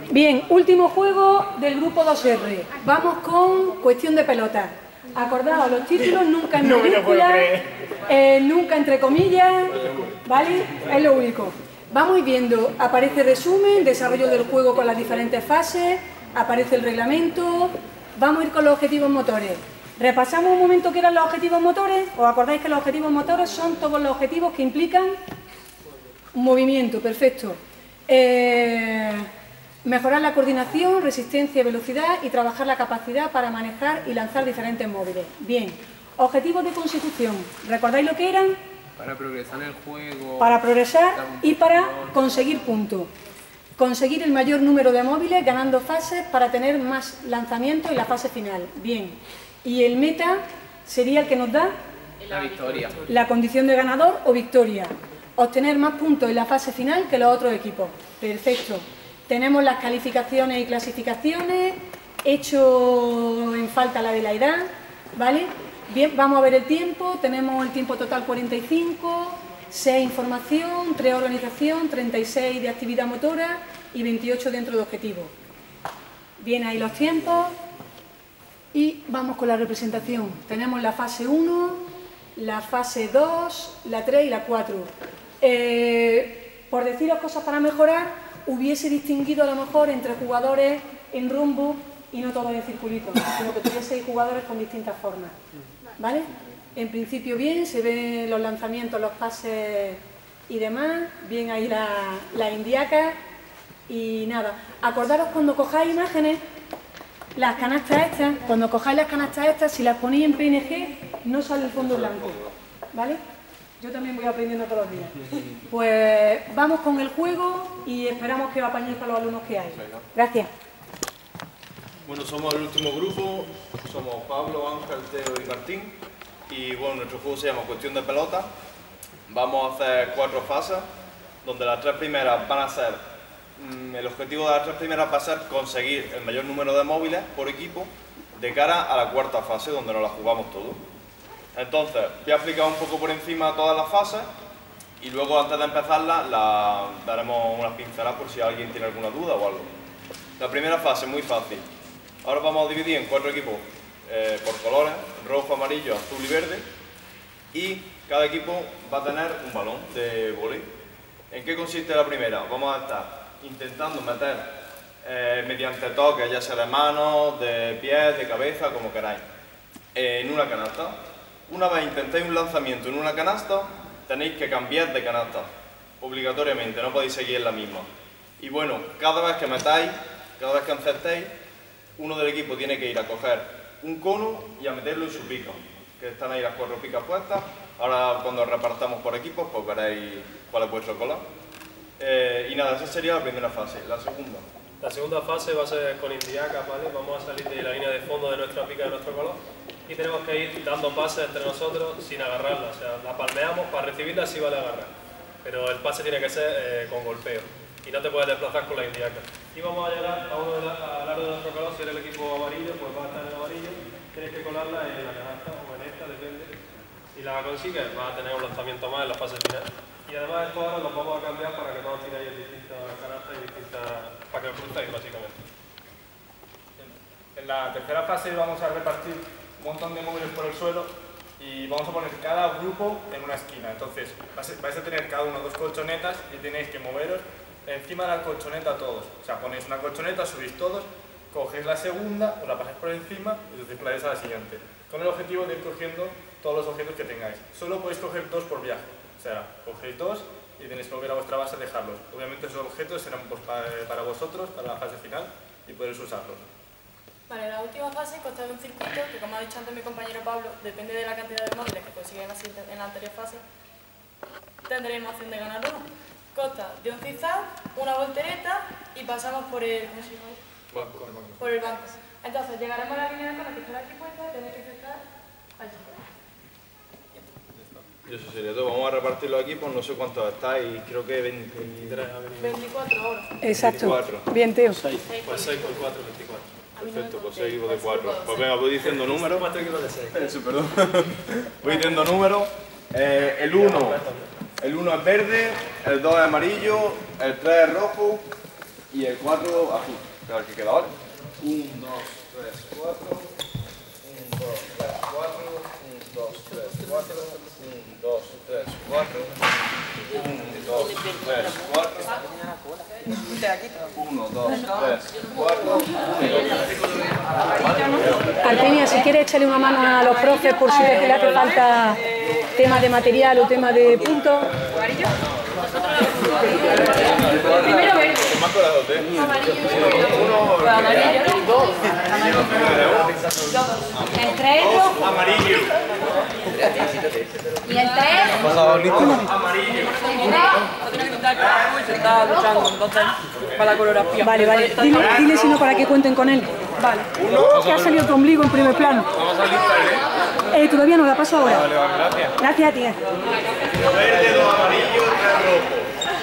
Bien, último juego del grupo 2R. Vamos con cuestión de pelota. Acordaos, los títulos nunca en mayúsculas, nunca entre comillas, ¿vale? Es lo único. Vamos a ir viendo, aparece resumen, desarrollo del juego con las diferentes fases, aparece el reglamento. Vamos a ir con los objetivos motores. Repasamos un momento qué eran los objetivos motores. ¿Os acordáis que los objetivos motores son todos los objetivos que implican un movimiento? Perfecto. Mejorar la coordinación, resistencia y velocidad y trabajar la capacidad para manejar y lanzar diferentes móviles. Bien, objetivos de consecución. ¿Recordáis lo que eran? Para progresar en el juego. Para progresar y para conseguir puntos. Conseguir el mayor número de móviles ganando fases para tener más lanzamientos en la fase final. Bien, y el meta sería el que nos da La victoria. la condición de ganador o victoria. Obtener más puntos en la fase final que los otros equipos. Perfecto. Tenemos las calificaciones y clasificaciones, hecho en falta la de la edad, ¿vale? Bien, vamos a ver el tiempo, tenemos el tiempo total 45, 6 información, 3 organización, 36 de actividad motora y 28 dentro de objetivos. Bien, ahí los tiempos y vamos con la representación. Tenemos la fase 1, la fase 2, la 3 y la 4. Por deciros cosas para mejorar, hubiese distinguido a lo mejor entre jugadores en rumbo y no todos en circulito, sino que tuviese jugadores con distintas formas, ¿vale? En principio bien, se ven los lanzamientos, los pases y demás, bien ahí la indiaca y nada. Acordaros cuando cojáis imágenes, las canastas estas, cuando cojáis las canastas estas, si las ponéis en PNG, no sale el fondo blanco, ¿vale? Yo también voy aprendiendo todos los días. Pues vamos con el juego y esperamos que os apañéis para los alumnos que hay. Gracias. Bueno, somos el último grupo, somos Pablo, Ángel, Teo y Martín. Y bueno, nuestro juego se llama Cuestión de Pelota. Vamos a hacer 4 fases, donde las 3 primeras van a ser, el objetivo de las 3 primeras va a ser conseguir el mayor número de móviles por equipo de cara a la 4ª fase, donde nos la jugamos todos. Entonces, voy a explicar un poco por encima todas las fases y luego antes de empezarla daremos unas pinceladas por si alguien tiene alguna duda o algo. La primera fase es muy fácil. Ahora vamos a dividir en 4 equipos por colores, rojo, amarillo, azul y verde, y cada equipo va a tener un balón de vóley. ¿En qué consiste la primera? Vamos a estar intentando meter mediante toques, ya sea de manos, de pies, de cabeza, como queráis, en una canasta. Una vez intentéis un lanzamiento en una canasta, tenéis que cambiar de canasta, obligatoriamente, no podéis seguir en la misma. Y bueno, cada vez que metáis, cada vez que acertéis, uno del equipo tiene que ir a coger un cono y a meterlo en su pica, que están ahí las 4 picas puestas. Ahora cuando repartamos por equipos, pues veréis cuál es vuestro color. Y nada, esa sería la primera fase. La segunda. La segunda fase va a ser con indiacas, ¿vale? Vamos a salir de la línea de fondo de nuestra pica, de nuestro color, y tenemos que ir dando pases entre nosotros sin agarrarla. O sea, la palmeamos, para recibirla sí vale agarrar, pero el pase tiene que ser con golpeo y no te puedes desplazar con la indiaca. Y vamos a llegar a uno al lado de nuestro color. Si eres el equipo amarillo, pues va a estar en el amarillo, tienes que colarla en la canasta o en esta, depende. Si la consigues, vas a tener un lanzamiento más en la fase final. Y además esto ahora los vamos a cambiar para que todos tiréis en distintas canastas y distintas, para que os crucéis básicamente. En la tercera fase vamos a repartir un montón de móviles por el suelo y vamos a poner cada grupo en una esquina. Entonces vais a tener cada uno 2 colchonetas y tenéis que moveros encima de la colchoneta todos. O sea, ponéis una colchoneta, subís todos, cogéis la segunda, os la pasáis por encima y os desplazáis a la siguiente. Con el objetivo de ir cogiendo todos los objetos que tengáis. Solo podéis coger 2 por viaje. O sea, cogéis 2 y tenéis que volver a vuestra base a dejarlos. Obviamente esos objetos serán pues, para vosotros, para la fase final, y podéis usarlos. Vale, la última fase consta de un circuito que, como ha dicho antes mi compañero Pablo, depende de la cantidad de móviles que consiguen en la anterior fase, tendréis más opción de ganar uno. Consta de un zigzag, una voltereta y pasamos por el banco. Por el banco. Entonces llegaremos a la línea de cono que está aquí puesta y tenéis que acercar allí. Y eso sería todo. Vamos a repartirlo aquí, pues no sé cuántos estáis, creo que 24 horas. Exacto. 24. Bien, Teo. Pues 6 por 4, 24. Perfecto, pues 6 equipos de 4. Pues venga, voy diciendo números. 4 equipos de 6. Eso, perdón. Voy diciendo números. El 1 es verde, el 2 es amarillo, el 3 es rojo y el 4 azul. Claro, el que queda, ¿vale? 1, 2, 3, 4. 1, 2, 3, 4. 1, 2, 3, 4. 1, 2, 3, 4. 1, 2, 3, 4. 1, 2, 3, 4. Artenia, si quieres echarle una mano a los profes por si ves que le hace falta tema de material o tema de puntos. Primero verde. El 3 es rojo. Amarillo. Y el 3 Amarillo. Se está luchando entonces para la coreografía. Vale, vale. Dile si no para que cuenten con él. Vale. Que ha salido tu ombligo en primer plano. Vamos a listar, Todavía no, la paso ahora. Vale, gracias. Gracias a ti. Verde, 2 amarillo, 3 rojo.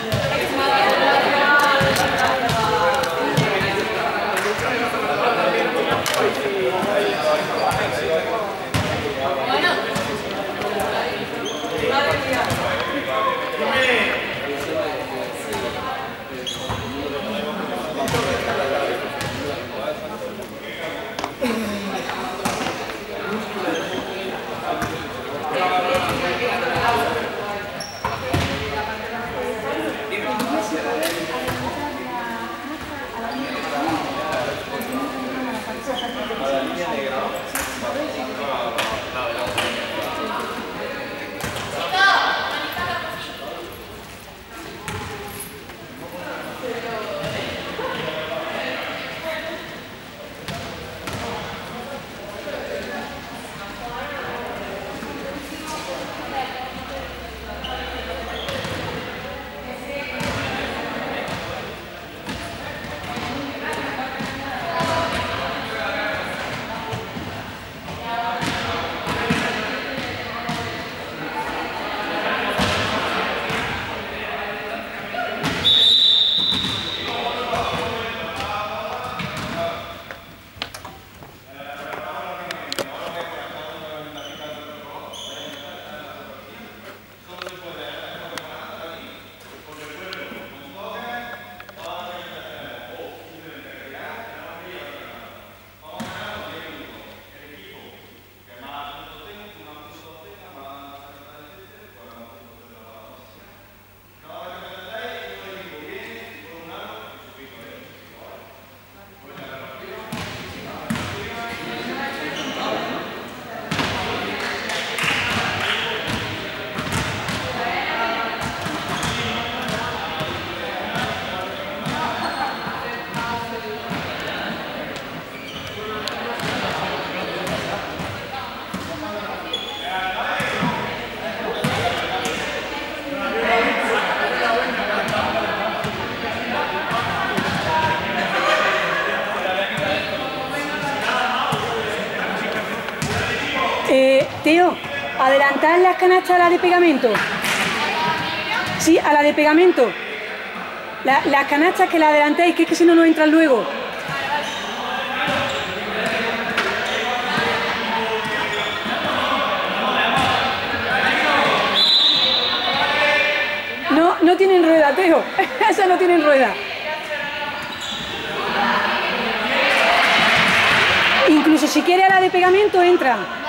Teo, adelantar las canastas a la de pegamento. Sí, a la de pegamento. Las canastas que la adelantéis, que es que si no, no entran luego. No tienen rueda, Teo. Esas no tienen rueda. Incluso si quiere a la de pegamento, entran.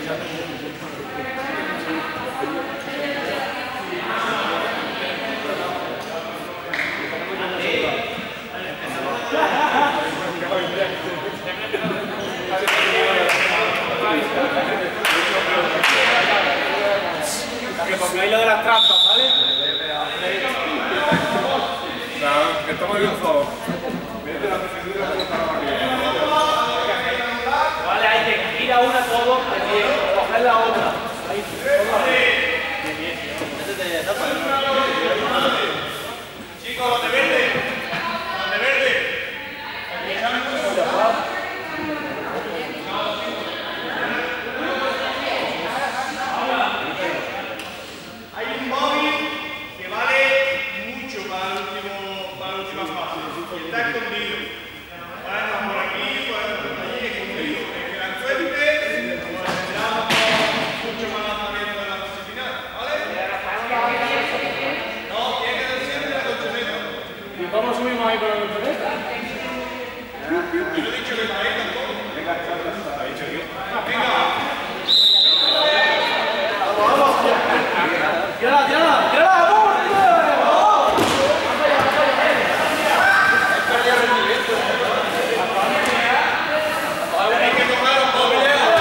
Que pongáis lo de las trampas, ¿vale? No, que estamos bien todos. Vale, hay que ir a una todos, coger la otra. Chicos, los de verde. Los de verde. Hay un móvil que vale mucho para la última fase. Y está escondido. Bueno, por aquí, por allí, escondido. El que la encuentre, pues tendrá mucho más lanzamiento en la fase final. ¿Vale? No, tiene que ser siempre la colchoneta. ¿Y cómo subimos ahí por la colchoneta? Yo no he dicho que está ahí tampoco. Venga, ¿ha dicho que? Venga. ¡Tírala, amor! Hay que tocar un poco.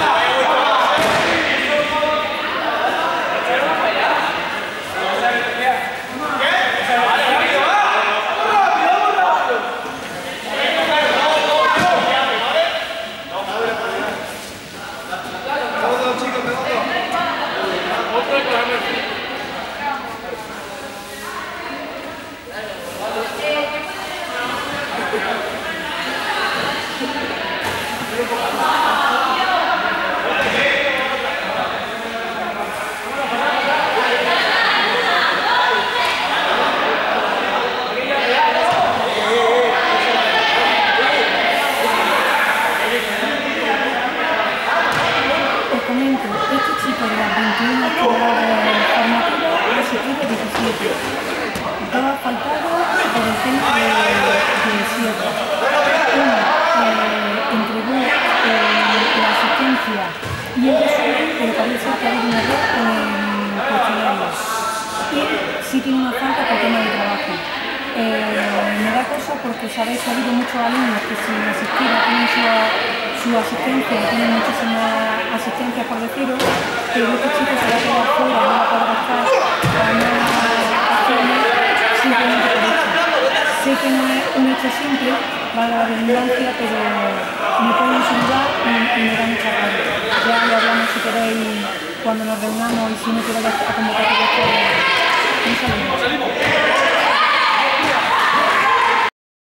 Todo faltado por el tema de cierre. Entregó la asistencia y el resumen, pero parece que hay un error posterior. Y sí tiene una falta por tema de trabajo. Me da cosa porque sabéis que ha habido muchos alumnos que sin asistir tienen su asistencia, tienen muchísima asistencia por deciros, pero este chico se va a quedar fuera, no va a poder estar simplemente por esto. Sé que no es un hecho simple, valga la redundancia, pero me pueden saludar y me da mucha rabia. Ya lo hablamos si queréis cuando nos reunamos y si no queréis a convocar. Un saludo.